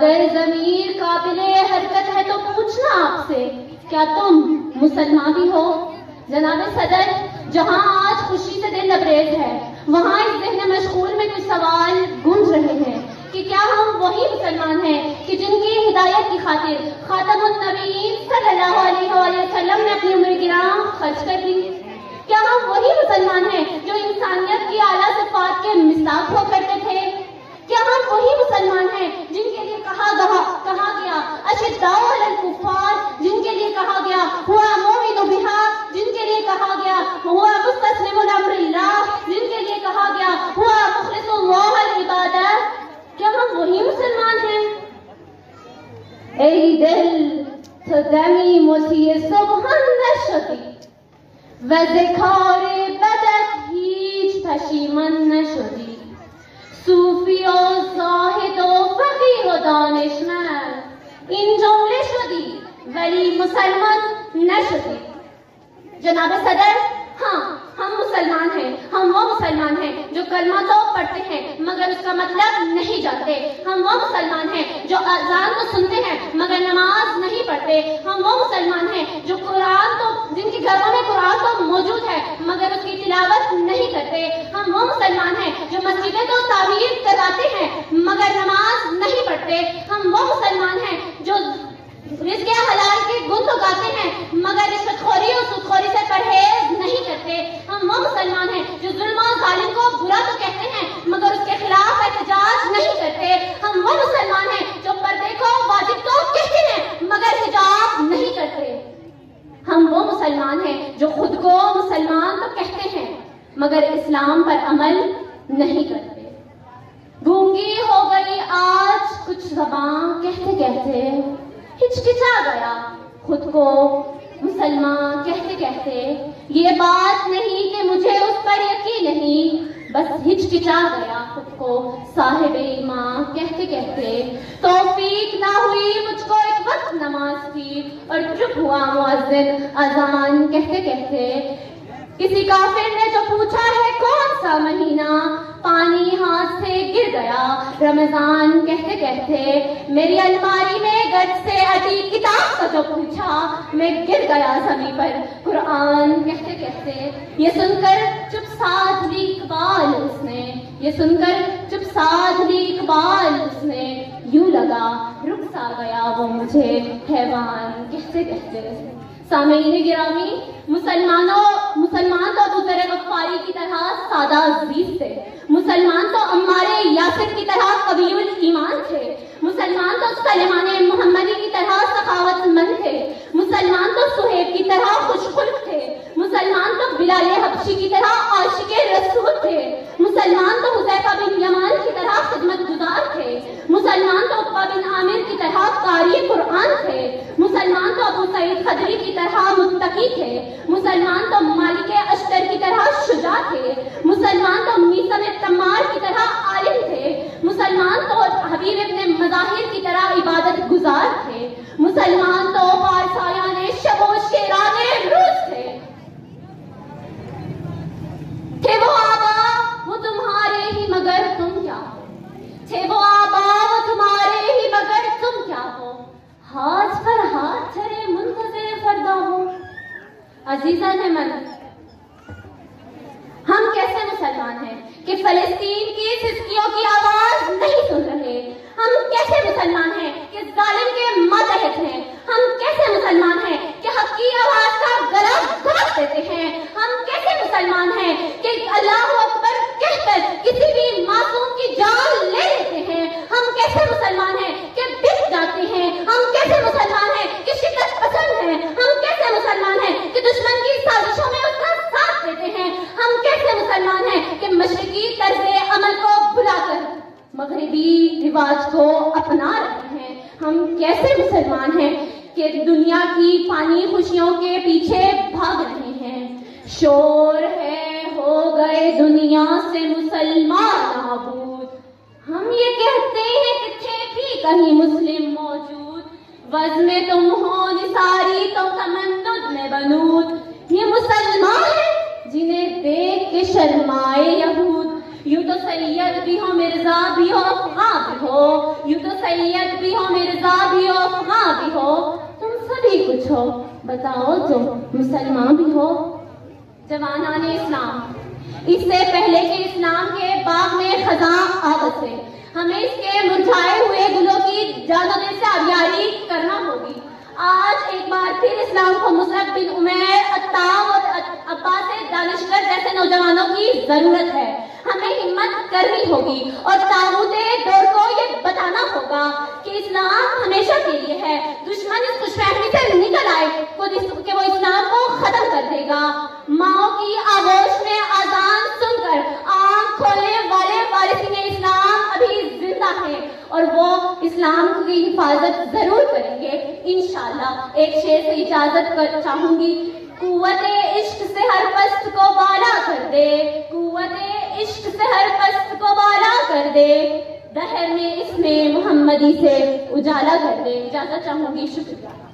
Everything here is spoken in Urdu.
اگر ضمیر قابل حرکت ہے تو پوچھنا آپ سے، کیا تم مسلمان بھی ہو؟ جناب صدر، جہاں آج خوشی سے دل لبریز ہے، وہاں اس ذہن مشغول میں کچھ سوال گونج رہے ہیں کہ کیا ہم وہی مسلمان ہیں کہ جن کی ہدایت کی خاطر خاتم النبیین صلی اللہ علیہ وآلہ وسلم نے اپنی عمر گراں خرچ کر دی؟ کیا ہم وہی مسلمان ہیں جو انسانیت کی اعلیٰ صفات کے مصداق ہوا کرتے تھے؟ کیا ہم وہی مسلمان ہیں جن کے لیے کہا گیا اشداء علی الکفار، جن کے لیے کہا گیا ہوا مومن بہا، جن کے لیے کہا گیا ہوا مستسلم الامر اللہ، جن کے لیے کہا گیا ہوا مخلص اللہ العبادہ؟ کیا ہم وہی مسلمان ہیں؟ ای دل تو دمی مطیع صبحان نشدی و ذکار بدت هیچ پشیمان نشدی، صوفی و زاهد و فقیه و دانشمند این جمله شدی ولی مسلمان نشدی۔ جناب صدر، ہاں ہم مسلمان ہیں، ہم وہ مسلمان ہیں جو کلمہ تو پڑھتے ہیں مگر اس کا مطلب نہیں جانتے، ہم وہ مسلمان ہیں جو اذان کو سنتے ہیں مگر نماز نہیں پڑھتے، ہم وہ مسلمان ہیں جو جن کے گھروں میں قرآن تو موجود ہے مگر اس کی تلاوت نہیں کرتے، ہم وہ مسلمان ہیں جو مسجدیں تو تعمیر کراتے ہیں مگر نماز نہیں پڑھتے، ہم وہ مسلمان ہیں جو رزق حلال کے گن اگاتے ہیں مگر رشوت خوری اور سود خوری سے پرہیز نہیں کرتے، ہم وہ مسلمان ہیں جو ظلم و ظالم کو برا تو کہتے ہیں مگر اس کے خلاف احتجاج نہیں کرتے، ہم وہ مسلمان ہیں جو پردے کو واجب تو کہتے ہیں مگر حجاب نہیں کرتے، ہم وہ مسلمان ہیں جو خود کو مسلمان تو کہتے ہیں مگر اسلام پر عمل نہیں کرتے۔ گونگی ہو گئی آج کچھ زبان کہتے کہتے، ہچکچا گیا خود کو مسلمان کہتے کہتے، یہ بات نہیں کہ مجھے اس پر یقین نہیں، بس ہچکچا گیا خود کو صاحب ایمان کہتے کہتے، توفیق نہ ہوئی مجھ کو ایک وقت نماز کی اور چپ ہوا مؤذن اذان کہتے کہتے، کسی کافر نے جو پوچھا ہے کون سا مہینہ، پانی ہاتھ سے گر گیا رمضان کہتے کہتے، میری الماری میں گج سے اٹی کتاب کا جو پوچھا میں گر گیا زمین پر قرآن کہتے کہتے، یہ سن کر چپ سادھ لی اقبال اس نے، یہ سن کر چپ سادھ لی اقبال اس نے، یوں لگا رک سا گیا وہ مجھے حیوان کہتے کہتے۔ سامعین گرامی، مسلمان تو ابو ذر غفاری کی طرح سادہ عزیز تھے، مسلمان تو عمار یاسر کی طرح قوی الایمان تھے، مسلمان تو سلیمان محمدی کی طرح سخاوت مند تھے، مسلمان تو صہیب کی طرح خوش خلق تھے، مسلمان تو بلال حبشی کی طرح عاشق رسول تھے، مسلمان تو حذیفہ بن یمان کی طرح خدمت گزار تھے، مسلمان تو عقبہ بن عامر کی طرح قاری قرآن تھے، مسلمان تو ابو سعید خدری کی طرح متقی تھے، مسلمان تو مالک اشتر کی طرح شجاع تھے، مسلمان تو میثم تمار کی طرح عالم تھے، مسلمان تو حبیب ابن مظاہر کی طرح عبادت گزار تھے، مسلمان تو پارسایان شب و شیران روز تھے وہ آبا وہ تمہارے ہی مگر تم کیا ہو، تھے وہ آبا وہ تمہارے ہی مگر تم کیا ہو، ہاتھ پر ہاتھ دھرے منتظر فردا ہو۔ عزیزان من، ہم کیسے مسلمان ہیں کہ فلسطین کی سسکیوں کی آواز نہیں سن رہے؟ ہم کیسے مسلمان ہیں کہ ظالم کے ماتحت ہیں؟ ہم کیسے مسلمان ہیں کہ حق کی آواز کا گلا گھونٹ دیتے ہیں؟ ہم کیسے مسلمان ہیں کہ اللہ اکبر کہہ کر کسی بھی معصوم کی جان لے لیتے ہیں؟ ہم کیسے مسلمان ہیں کہ بک جاتے ہیں؟ ہم کیسے مسلمان ہیں کہ شکست پسند ہیں؟ ہم کیسے مسلمان ہیں کہ دشمن کی سازشوں میں اس کا ساتھ دیتے ہیں؟ ہم کیسے مسلمان ہیں کہ مشرقی طرز عمل کو بھلا کر مغربی رواج کو اپنا رہے ہیں؟ ہم کیسے مسلمان ہیں کہ دنیا کی فانی خوشیوں کے پیچھے بھاگ رہے ہیں؟ شور ہے ہو گئے دنیا سے مسلمان نابود، ہم یہ کہتے ہیں کہ تھے بھی کہیں مسلم موجود، وز میں تم ہو نثاری تو تمدد میں بنود، یہ مسلمان ہیں جنہیں دیکھ کے شرمائے یہود، یوں تو سید بھی ہو مرزا بھی ہو افغاں بھی ہو، یوں تو سید بھی ہو مرزا بھی ہو افغاں بھی ہو، تم سبھی کچھ ہو بتاؤ تو مسلمان بھی ہو۔ جوانان اسلام، اس سے پہلے کہ اسلام کے باغ میں خزاں آغاز سے ہمیں اس کے مرجھائے ہوئے گلوں کی جانوں سے آبیاری کرنا ہوگی۔ آج ایک بار پھر اسلام کو مصعب بن عمیر، عطار اور عباس دانشور جیسے نوجوانوں کی ضرورت ہے۔ ہمیں ہمت کرنی ہوگی اور طاغوت دور کو یہ بتانا ہوگا کہ اسلام ہمیشہ کے لیے ہے۔ دشمن اس خوش فہمی سے نکل آئے کہ وہ اسلام کو ختم کر دے گا۔ ماؤں کی آغوش میں آذان سن کر آنکھ کھولنے والے وارثین اسلام ابھی زندہ ہیں اور وہ اسلام کی حفاظت ضرور کریں گے انشاءاللہ۔ ایک شعر سے اجازت چاہوں گی۔ قوت عشق سے ہر پست کو بالا کر دے، قوت عشق سے ہر پست کو بالا کر دے، دہر میں اس میں محمدی سے اجالا کر دے۔ اجازت چاہوں گی، شکریہ۔